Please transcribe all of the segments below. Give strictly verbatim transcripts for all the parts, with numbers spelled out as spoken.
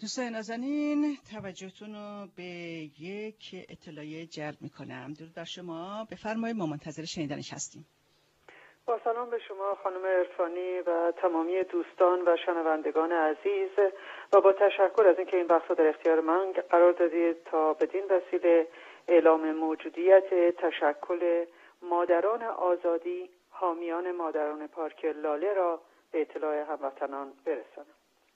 دوستان نازنین، توجهتون رو به یک اطلاعیه جلب میکنم. درود بر شما، بفرمایید، ما منتظر شنیدنش هستیم. با سلام به شما خانم عرفانی و تمامی دوستان و شنوندگان عزیز و با تشکر از اینکه این وقت رو در اختیار من قرار دادید تا بدین وسیله اعلام موجودیت تشکل مادران آزادی حامیان مادران پارک لاله را به اطلاع هموطنان برسانم.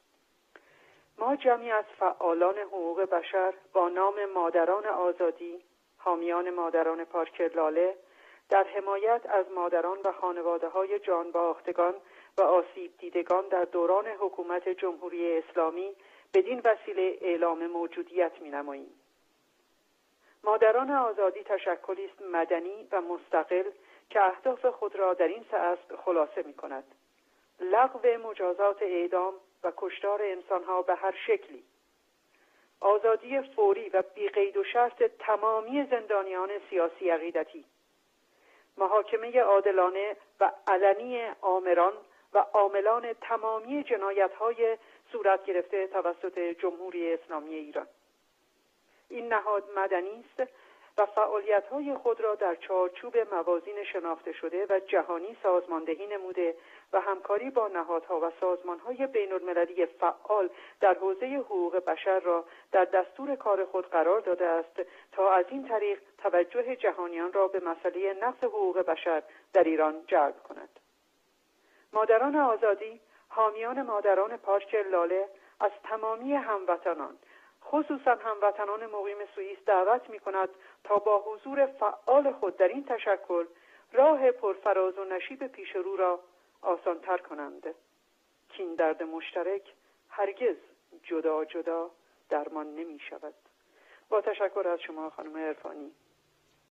ما جمعی از فعالان حقوق بشر با نام مادران آزادی حامیان مادران پارک لاله در حمایت از مادران و خانواده‌های جانباختگان و آسیب دیدگان در دوران حکومت جمهوری اسلامی بدین وسیله اعلام موجودیت می‌نماییم. مادران آزادی تشکلی است مدنی و مستقل که اهداف خود را در این سه اصل خلاصه می‌کند: لغو مجازات اعدام و کشتار انسان‌ها به هر شکلی، آزادی فوری و بی‌قید و شرط تمامی زندانیان سیاسی عقیدتی، محاکمه عادلانه و علنی آمران و عاملان تمامی جنایت‌های صورت گرفته توسط جمهوری اسلامی ایران. این نهاد مدنی است و فعالیت‌های خود را در چارچوب موازین شناخته شده و جهانی سازماندهی نموده و همکاری با نهادها و سازمان‌های بین‌المللی فعال در حوزه حقوق بشر را در دستور کار خود قرار داده است تا از این طریق توجه جهانیان را به مسئله نقض حقوق بشر در ایران جلب کند. مادران آزادی حامیان مادران پارک لاله از تمامی هموطنان، خصوصا هموطنان مقیم سوئیس، دعوت می‌کند تا با حضور فعال خود در این تشکل راه پرفراز و نشیب پیش رو را آسان‌تر کنند که این درد مشترک هرگز جدا جدا درمان نمی‌شود. با تشکر از شما خانم عرفانی.